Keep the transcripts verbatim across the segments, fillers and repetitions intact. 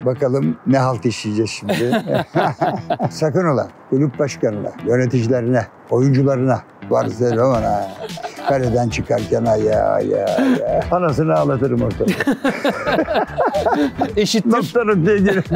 Bakalım ne halt işleyeceğiz şimdi. Sakın ola kulüp başkanına, yöneticilerine, oyuncularına, Barcelona, kaleden çıkarken ay ya ya ya. Anasını ağlatırım ortada. Eşittir. Noktanın diye gelir.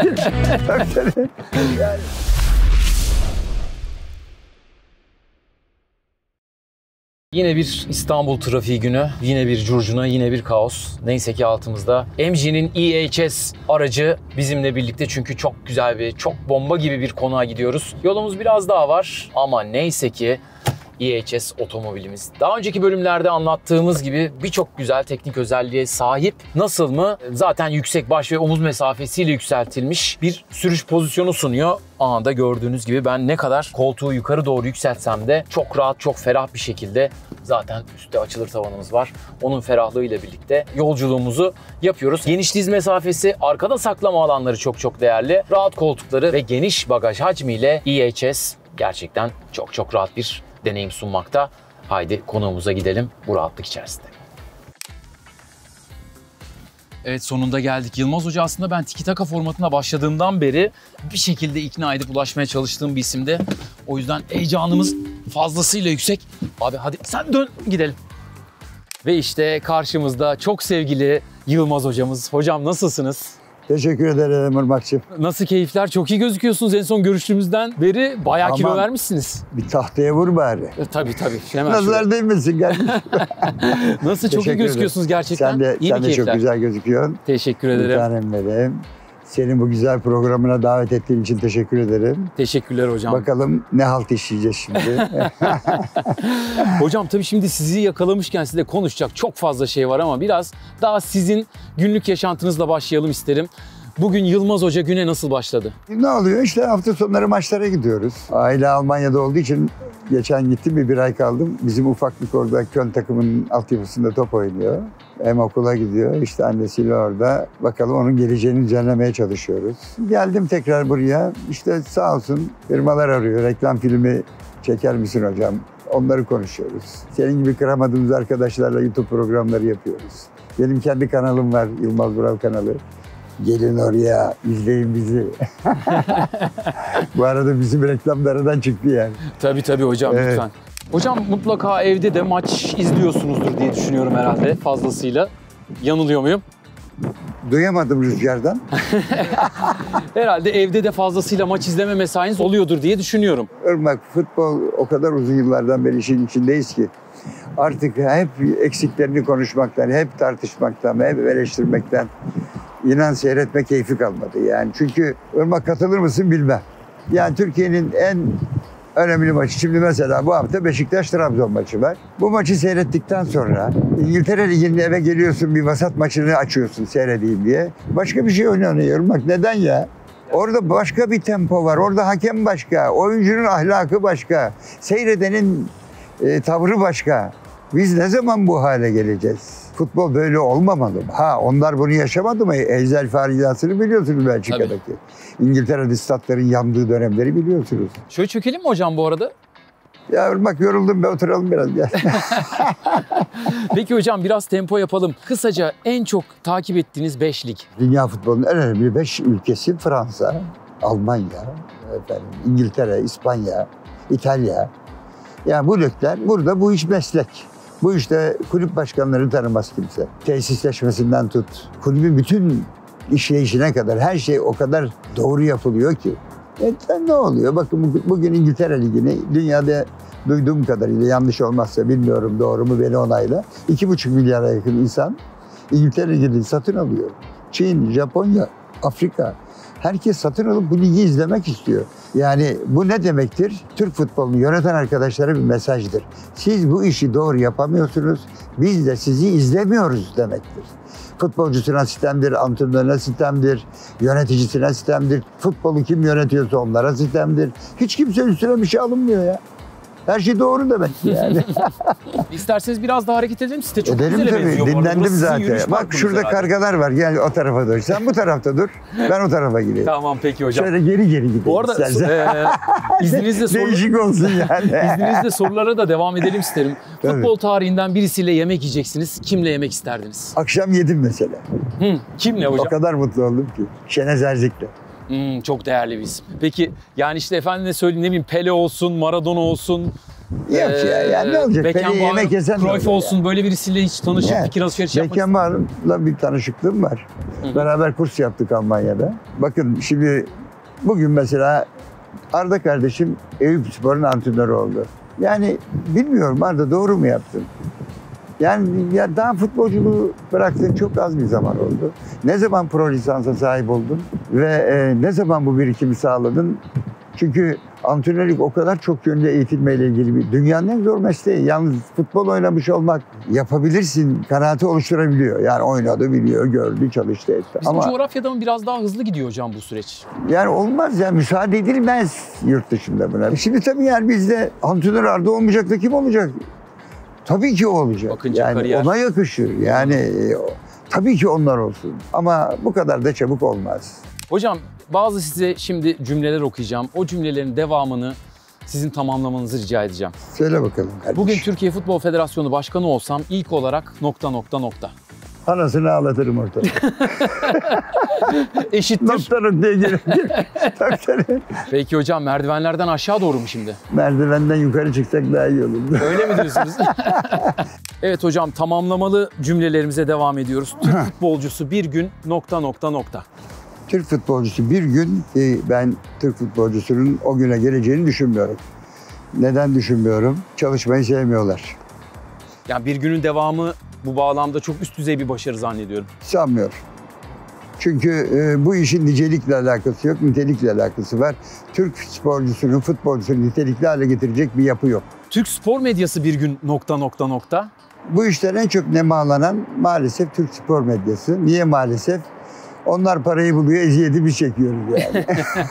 Yine bir İstanbul trafiği günü, yine bir curcuna, yine bir kaos. Neyse ki altımızda M G'nin E H S aracı bizimle birlikte, çünkü çok güzel bir, çok bomba gibi bir konağa gidiyoruz. Yolumuz biraz daha var ama neyse ki E H S otomobilimiz. Daha önceki bölümlerde anlattığımız gibi birçok güzel teknik özelliğe sahip. Nasıl mı? Zaten yüksek baş ve omuz mesafesiyle yükseltilmiş bir sürüş pozisyonu sunuyor. Anında gördüğünüz gibi ben ne kadar koltuğu yukarı doğru yükseltsem de çok rahat, çok ferah bir şekilde, zaten üstte açılır tavanımız var. Onun ferahlığıyla birlikte yolculuğumuzu yapıyoruz. Geniş diz mesafesi, arkada saklama alanları çok çok değerli. Rahat koltukları ve geniş bagaj hacmiyle E H S gerçekten çok çok rahat bir deneyim sunmakta. Haydi konuğumuza gidelim bu rahatlık içerisinde. Evet, sonunda geldik. Yılmaz Hoca aslında ben Tiki Taka formatına başladığımdan beri bir şekilde ikna edip ulaşmaya çalıştığım bir isimdi. O yüzden heyecanımız fazlasıyla yüksek. Abi hadi sen dön gidelim. Ve işte karşımızda çok sevgili Yılmaz Hocamız. Hocam nasılsınız? Teşekkür ederim Irmak'cığım. Nasıl keyifler? Çok iyi gözüküyorsunuz. En son görüştüğümüzden beri bayağı Aman, kilo vermişsiniz. Bir tahtaya vur bari. E, tabii tabii. Hemen nazar değmesin kardeşim. Nasıl, çok iyi gözüküyorsunuz gerçekten. Sen de, iyi sen de çok güzel gözüküyorsun. Teşekkür ederim. Bir tanem benim. Senin bu güzel programına davet ettiğin için teşekkür ederim. Teşekkürler hocam. Bakalım ne halt işleyeceğiz şimdi. Hocam tabii şimdi sizi yakalamışken size konuşacak çok fazla şey var ama biraz daha sizin günlük yaşantınızla başlayalım isterim. Bugün Yılmaz Hoca güne nasıl başladı? Ne oluyor? İşte hafta sonları maçlara gidiyoruz. Aile Almanya'da olduğu için geçen gittim, bir bir ay kaldım. Bizim ufaklık orada Köln takımının altyapısında top oynuyor. Hem okula gidiyor, işte annesiyle orada. Bakalım onun geleceğini düzenlemeye çalışıyoruz. Geldim tekrar buraya. İşte sağ olsun firmalar arıyor. Reklam filmi çeker misin hocam? Onları konuşuyoruz. Senin gibi kıramadığımız arkadaşlarla YouTube programları yapıyoruz. Benim kendi kanalım var, Yılmaz Vural kanalı. Gelin oraya, izleyin bizi. Bu arada bizim reklamlardan çıktı yani. Tabii tabii hocam, evet. Lütfen. Hocam mutlaka evde de maç izliyorsunuzdur diye düşünüyorum herhalde fazlasıyla. Yanılıyor muyum? Duyamadım rüzgardan. Herhalde evde de fazlasıyla maç izleme mesainiz oluyordur diye düşünüyorum. Irmak, futbol o kadar uzun yıllardan beri işin içindeyiz ki artık hep eksiklerini konuşmaktan, hep tartışmaktan, hep eleştirmekten inan seyretme keyfi kalmadı yani. Çünkü Irmak, katılır mısın bilmem. Yani Türkiye'nin en önemli maçı. Şimdi mesela bu hafta Beşiktaş-Trabzon maçı var. Bu maçı seyrettikten sonra İngiltere Ligi'nin eve geliyorsun, bir vasat maçını açıyorsun seyredeyim diye. Başka bir şey oynanıyor. Bak neden ya? Orada başka bir tempo var. Orada hakem başka. Oyuncunun ahlakı başka. Seyredenin e, tavrı başka. Biz ne zaman bu hale geleceğiz? Futbol böyle olmamalı mı? Ha, onlar bunu yaşamadı mı? Ezel faciasını biliyorsunuz Belçika'daki. Tabii. İngiltere'de statların yandığı dönemleri biliyorsunuz. Şöyle çökelim mi hocam bu arada? Ya bak yoruldum be, oturalım biraz. Gel. Peki hocam biraz tempo yapalım. Kısaca en çok takip ettiğiniz beş lig. Dünya futbolunun en önemli beş ülkesi Fransa, Almanya, efendim, İngiltere, İspanya, İtalya. Yani bu ligler, burada bu iş meslek. Bu işte kulüp başkanları tanımaz kimse. Tesisleşmesinden tut, kulübün bütün işleyişine kadar her şey o kadar doğru yapılıyor ki. E, ne oluyor? Bakın bugün İngiltere Ligi'ni dünyada duyduğum kadarıyla, yanlış olmazsa bilmiyorum doğru mu, beni onayla, iki buçuk milyara yakın insan İngiltere Ligi'ni satın alıyor. Çin, Japonya, Afrika. Herkes satın alıp bu ligi izlemek istiyor. Yani bu ne demektir? Türk futbolunu yöneten arkadaşlara bir mesajdır. Siz bu işi doğru yapamıyorsunuz, biz de sizi izlemiyoruz demektir. Futbolcusuna sistemdir, antrenörüne sistemdir, yöneticisine sistemdir. Futbolu kim yönetiyorsa onlara sistemdir. Hiç kimse üstüne bir şey alınmıyor ya. Her şey doğru demek ki yani. İsterseniz biraz daha hareket edelim. Site çok Edelim güzel tabii. benziyor. Bu arada. Dinlendim Burası sizin zaten. yürüyüş Bak parkınız şurada herhalde. kargalar var. Gel o tarafa dur. Sen bu tarafta dur. Ben o tarafa gireyim. Tamam peki hocam. Şöyle geri geri gidelim. Bu arada e, izninizle, soru, Değişik olsun yani. izninizle sorulara da devam edelim isterim. Tabii. Futbol tarihinden birisiyle yemek yiyeceksiniz. Kimle yemek isterdiniz? Akşam yedim mesela. Hı, kimle hocam? O kadar mutlu oldum ki. Şenez Erzik'le. Hmm, çok değerli bir isim. Peki yani işte efendime söyleyeyim ne bileyim Pele olsun, Maradona olsun. Yok ya, yani ne olacak? Beckenbauer, Pele'yi yemek yesen ne Cruyff olur olsun ya? böyle birisiyle hiç tanışıp Evet. fikir alışverişi yapmak ister Beckenbauer'la bir tanışıklığım var. Hı. Beraber kurs yaptık Almanya'da. Bakın şimdi bugün mesela Arda kardeşim Eyüpspor'un antrenörü oldu. Yani bilmiyorum Arda doğru mu yaptın? Yani ya daha futbolculuğu bıraktığın çok az bir zaman oldu. Ne zaman pro lisansa sahip oldun ve e, ne zaman bu birikimi sağladın? Çünkü antrenörlük o kadar çok yönlü eğitilmeyle ilgili bir dünyanın en zor mesleği. Yalnız futbol oynamış olmak yapabilirsin kanaati oluşturabiliyor. Yani oynadı, biliyor, gördü, çalıştı etti. Bizim Ama coğrafyada mı biraz daha hızlı gidiyor hocam bu süreç? yani olmaz ya, müsaade edilmez yurt dışında buna. Şimdi tabii yani bizde antrenör Arda olmayacak da kim olacak? Tabii ki o olacak. Bakınca yani kariyer. ona yakışır. Yani e, o- tabii ki onlar olsun. Ama bu kadar da çabuk olmaz. Hocam bazı size şimdi cümleler okuyacağım. O cümlelerin devamını sizin tamamlamanızı rica edeceğim. Söyle bakalım kardeşim. Bugün Türkiye Futbol Federasyonu Başkanı olsam ilk olarak nokta nokta nokta. Anasını ağlatırım ortada. Eşittir. Nokta noktaya gerek yok. Tabii. Peki hocam merdivenlerden aşağı doğru mu şimdi? Merdivenden yukarı çıksak daha iyi olur. Öyle mi diyorsunuz? Evet hocam tamamlamalı cümlelerimize devam ediyoruz. Türk futbolcusu bir gün nokta nokta nokta. Türk futbolcusu bir gün, ki ben Türk futbolcusunun o güne geleceğini düşünmüyorum. Neden düşünmüyorum? Çalışmayı sevmiyorlar. Yani bir günün devamı bu bağlamda çok üst düzey bir başarı zannediyorum. Sanmıyorum. Çünkü e, bu işin nicelikle alakası yok, nitelikle alakası var. Türk sporcusunun, futbolcusunu nitelikli hale getirecek bir yapı yok. Türk spor medyası bir gün nokta nokta nokta. Bu işten en çok nemalanan maalesef Türk spor medyası. Niye maalesef? Onlar parayı buluyor, eziyeti biz çekiyoruz yani.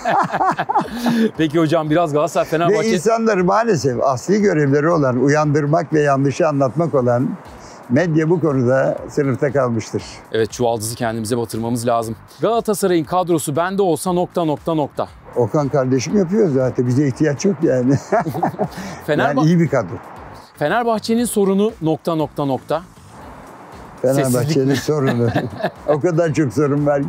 Peki hocam biraz Galatasaray Ve Fenerbahçe... insanları maalesef asli görevleri olan, uyandırmak ve yanlışı anlatmak olan medya bu konuda sınıfta kalmıştır. Evet çuvaldızı kendimize batırmamız lazım. Galatasaray'ın kadrosu bende olsa nokta nokta nokta. Okan kardeşim yapıyor zaten, bize ihtiyaç yok yani. Fenerbahçe... Yani iyi bir kadro. Fenerbahçe'nin sorunu nokta nokta nokta. Fenerbahçe'nin sorunu. O kadar çok sorun var ki.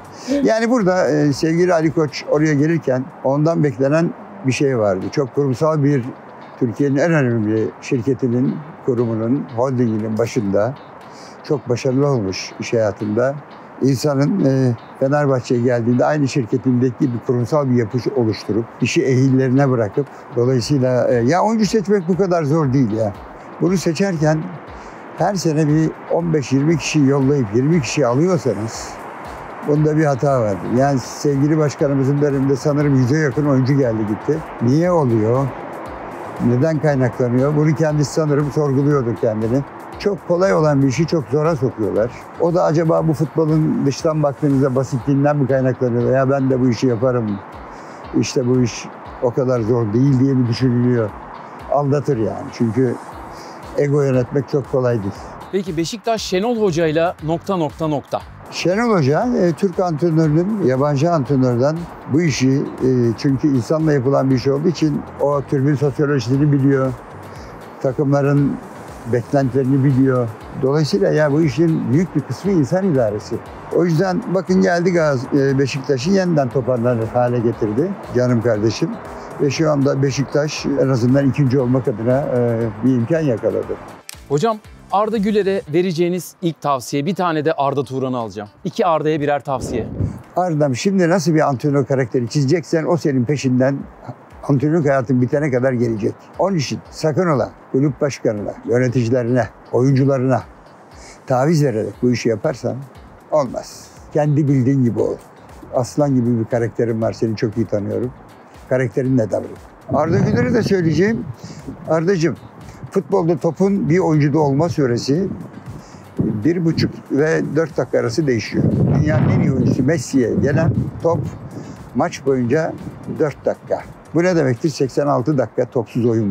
Yani burada e, sevgili Ali Koç oraya gelirken ondan beklenen bir şey vardı. Çok kurumsal bir, Türkiye'nin en önemli şirketinin, kurumunun, holdinginin başında çok başarılı olmuş iş hayatında. İnsanın e, Fenerbahçe'ye geldiğinde aynı şirketindeki bir kurumsal bir yapı oluşturup işi ehillerine bırakıp dolayısıyla e, ya oyuncu seçmek bu kadar zor değil ya. Bunu seçerken her sene bir on beş yirmi kişi yollayıp yirmi kişi alıyorsanız bunda bir hata var. Yani sevgili başkanımızın döneminde sanırım yüze yakın oyuncu geldi gitti. Niye oluyor? Neden kaynaklanıyor? Bunu kendisi sanırım sorguluyordur kendini. Çok kolay olan bir işi çok zora sokuyorlar. O da acaba bu futbolun dıştan baktığınızda basitliğinden mi kaynaklanıyor? Ya ben de bu işi yaparım. İşte bu iş o kadar zor değil diye mi düşünülüyor? Aldatır yani. Çünkü ego yönetmek çok kolay değil. Peki Beşiktaş Şenol Hoca ile nokta nokta nokta. Şenol Hoca, e, Türk antrenörünün yabancı antrenörden bu işi, e, çünkü insanla yapılan bir iş olduğu için o tribün sosyolojisini biliyor. Takımların beklentilerini biliyor. Dolayısıyla ya bu işin büyük bir kısmı insan idaresi. O yüzden bakın geldi Gaz, e, Beşiktaş'ı yeniden toparlanır hale getirdi canım kardeşim. Ve şu anda Beşiktaş en azından ikinci olmak adına e, bir imkan yakaladı. Hocam Arda Güler'e vereceğiniz ilk tavsiye, bir tane de Arda Turan'ı alacağım. İki Arda'ya birer tavsiye. Arda'm şimdi nasıl bir antrenör karakteri çizeceksen o senin peşinden antrenörlük hayatın bitene kadar gelecek. Onun için sakın ola kulüp başkanına, yöneticilerine, oyuncularına taviz vererek bu işi yaparsan olmaz. Kendi bildiğin gibi ol. Aslan gibi bir karakterin var, seni çok iyi tanıyorum. Karakterinle davran. Arda Güler'e de söyleyeceğim. Ardacığım, futbolda topun bir oyuncuda olma süresi bir buçuk ve dört dakika arası değişiyor. Dünyanın en iyi oyuncusu Messi'ye gelen top maç boyunca dört dakika. Bu ne demektir? seksen altı dakika topsuz oyun var.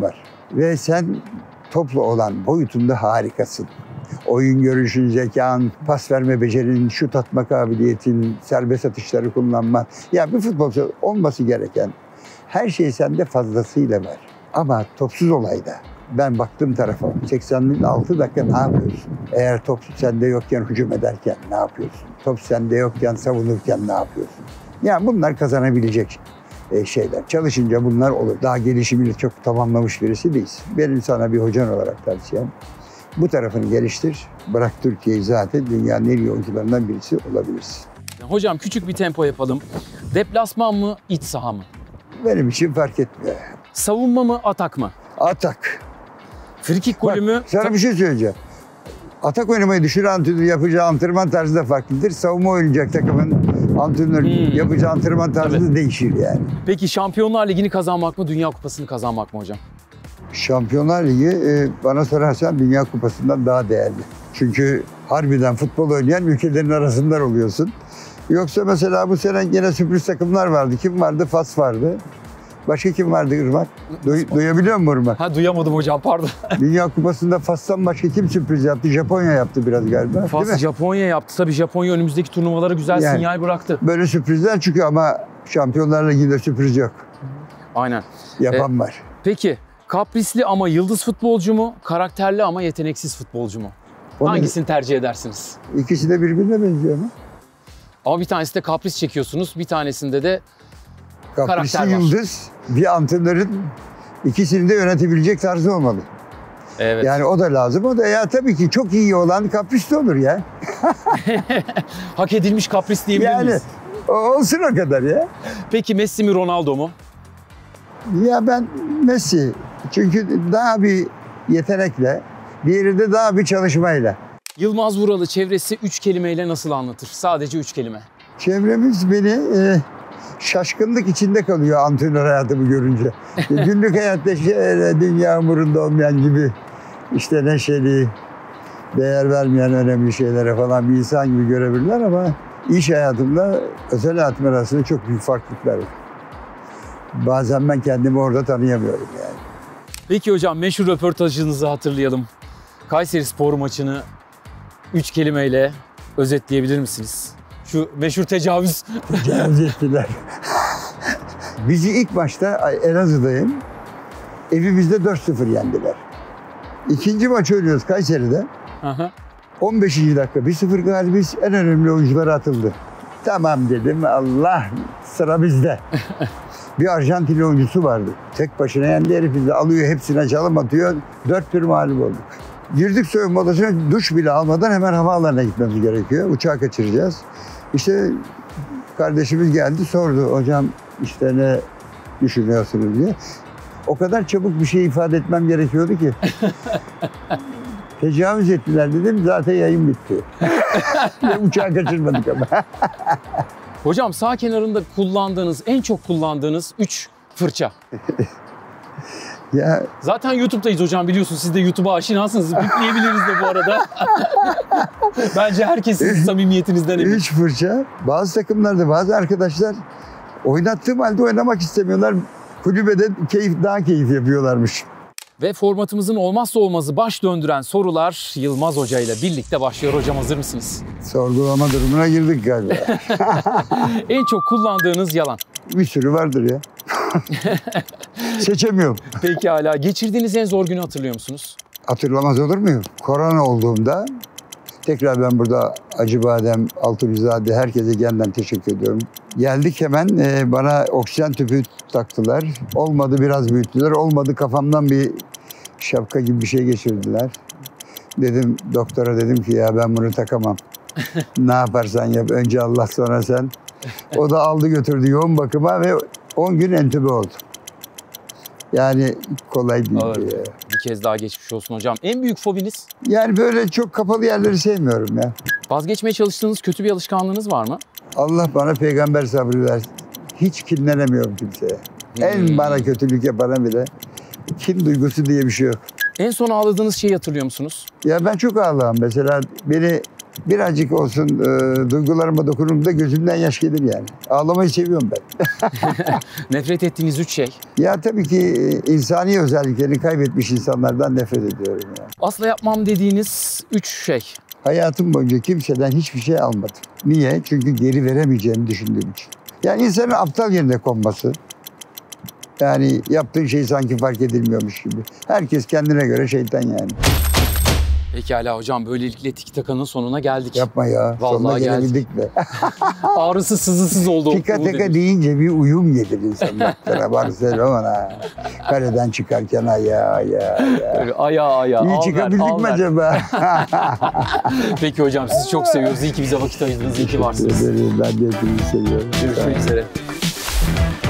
Ve sen toplu olan boyutunda harikasın. Oyun görüşün, zekan, pas verme becerinin, şut atma kabiliyetin, serbest atışları kullanma. Ya bir futbolcu olması gereken her şey sende fazlasıyla var. Ama topsuz olayda ben baktım tarafa seksen altı dakika ne yapıyorsun? Eğer top sende yokken hücum ederken ne yapıyorsun? Top sende yokken savunurken ne yapıyorsun? Yani bunlar kazanabilecek şeyler. Çalışınca bunlar olur. Daha gelişimini çok tamamlamış birisi değilsin. Benim sana bir hocan olarak tavsiyem, bu tarafını geliştir. Bırak Türkiye'yi, zaten dünyanın en iyi oyuncularından birisi olabilirsin. Hocam küçük bir tempo yapalım. Deplasman mı, iç saha mı? Benim için fark etmiyor. Savunma mı, atak mı? Atak. Frikik golü mü? Sana bir şey söyleyeceğim. Atak oynamayı düşünen antrenör yapacağı antrenman tarzı da farklıdır. Savunma oynayacak takımın antrenör hmm. yapacağı antrenman tarzı da değişir yani. Peki Şampiyonlar Ligi'ni kazanmak mı, Dünya Kupası'nı kazanmak mı hocam? Şampiyonlar Ligi e, bana sorarsan Dünya Kupası'ndan daha değerli. Çünkü harbiden futbol oynayan ülkelerin arasından oluyorsun. Yoksa mesela bu sene yine sürpriz takımlar vardı. Kim vardı? Fas vardı. Başka kim vardı Irmak? Duy, duyabiliyor musun Irmak? Ha duyamadım hocam, pardon. Dünya Kupası'nda Fas'tan başka kim sürpriz yaptı? Japonya yaptı biraz galiba. Fas Japonya yaptı. Tabii Japonya önümüzdeki turnuvalara güzel yani, sinyal bıraktı. Böyle sürprizler çıkıyor ama Şampiyonlar Ligi'nde sürpriz yok. Aynen. Yapan ee, var. Peki kaprisli ama yıldız futbolcu mu? Karakterli ama yeteneksiz futbolcu mu? Onu hangisini tercih edersiniz? İkisi de birbirine benziyor mu? Ama bir tanesinde kapris çekiyorsunuz, bir tanesinde de Kaprisi karakter var. Yıldız, bir antrenörün ikisini de yönetebilecek tarzı olmalı. Evet. Yani o da lazım. O da ya tabii ki çok iyi olan kaprisli olur ya. Hak edilmiş kapris diyebilir yani, miyiz? Olsun o kadar ya. Peki Messi mi, Ronaldo mu? Ya ben Messi. Çünkü daha bir yetenekle, diğeri de daha bir çalışmayla. Yılmaz Vuralı çevresi üç kelimeyle nasıl anlatır? Sadece üç kelime. Çevremiz beni e, şaşkınlık içinde kalıyor antrenör hayatımı görünce. Günlük hayatta şey, dünya umurunda olmayan gibi, işte neşeli, değer vermeyen önemli şeylere falan bir insan gibi görebilirler ama iş hayatımda özel hayatım arasında çok büyük farklılıklar var. Bazen ben kendimi orada tanıyamıyorum yani. Peki hocam, meşhur röportajınızı hatırlayalım. Kayserispor maçını üç kelimeyle özetleyebilir misiniz? Şu meşhur tecavüz. Tecavüz ettiler. Bizi ilk başta Elazığ'dayım. Evimizde dört sıfır yendiler. İkinci maç oynuyoruz Kayseri'de. Aha. on beşinci dakika bir sıfır galibiyiz. En önemli oyuncular atıldı. Tamam dedim, Allah, sıra bizde. Bir Arjantinli oyuncusu vardı. Tek başına yendi herif. Alıyor hepsine çalım atıyor. Dört bir mağlup olduk. Girdik soyunma odasına, duş bile almadan hemen havaalanına gitmemiz gerekiyor. Uçağı kaçıracağız. İşte kardeşimiz geldi, sordu. Hocam işte ne düşünüyorsunuz diye. O kadar çabuk bir şey ifade etmem gerekiyordu ki. Tecavüz ettiler dedim, zaten yayın bitti. Uçağı kaçırmadık ama. Hocam sağ kenarında kullandığınız, en çok kullandığınız üç fırça. Ya, zaten YouTube'dayız hocam, biliyorsunuz. Siz de YouTube'a aşinasınız. Bipleyebiliriz de bu arada. Bence herkes sizin samimiyetinizden emin. Üç fırça. Bazı takımlarda bazı arkadaşlar oynattığım halde oynamak istemiyorlar. Kulübede keyif, daha keyif yapıyorlarmış. Ve formatımızın olmazsa olmazı baş döndüren sorular Yılmaz Hoca ile birlikte başlıyor. Hocam hazır mısınız? Sorgulama durumuna girdik galiba. En çok kullandığınız yalan? Bir sürü vardır ya. Seçemiyorum. Peki hala. Geçirdiğiniz en zor günü hatırlıyor musunuz? Hatırlamaz olur muyum? Korona olduğumda, tekrar ben burada Acıbadem, Altıbizade, herkese yeniden teşekkür ediyorum. Geldik hemen e, bana oksijen tüpü taktılar. Olmadı biraz büyüttüler. Olmadı kafamdan bir şapka gibi bir şey geçirdiler. Dedim doktora, dedim ki ya ben bunu takamam. Ne yaparsan yap. Önce Allah, sonra sen. O da aldı götürdü yoğun bakıma ve on gün entübe oldu. Yani kolay değil. Ya. Bir kez daha geçmiş olsun hocam. En büyük fobiniz? Yani böyle çok kapalı yerleri sevmiyorum ya. Vazgeçmeye çalıştığınız kötü bir alışkanlığınız var mı? Allah bana peygamber sabrı versin. Hiç kinlenemiyorum kimseye. Hmm. En bana kötülük yapana bile kin duygusu diye bir şey yok. En son ağladığınız şeyi hatırlıyor musunuz? Ya ben çok ağlarım. Mesela beni Birazcık olsun e, duygularıma dokunduğumda gözümden yaş gelir yani. Ağlamayı seviyorum ben. Nefret ettiğiniz üç şey. Ya tabii ki e, insani özelliklerini kaybetmiş insanlardan nefret ediyorum yani. Asla yapmam dediğiniz üç şey. Hayatım boyunca kimseden hiçbir şey almadım. Niye? Çünkü geri veremeyeceğimi düşündüğüm için. Yani insanın aptal yerine konması. Yani yaptığın şey sanki fark edilmiyormuş gibi. Herkes kendine göre şeytan yani. Pekala hocam, böylelikle Tiki Taka'nın sonuna geldik. Yapma ya. Vallahi Sonuna gelebildik mi? Ağrısız sızısız oldu. Tika taka deyince bir uyum gelir insanlara. Barcelona. Kaleden çıkarken ayağa ayağa ayağa. Ayağa ayağa. İyi al çıkabildik ver, al mi ver. acaba? Peki hocam, sizi çok seviyoruz. İyi ki bize vakit ayırdınız. İyi ki varsınız. Ben de hepinizi seviyorum. Görüşmek üzere.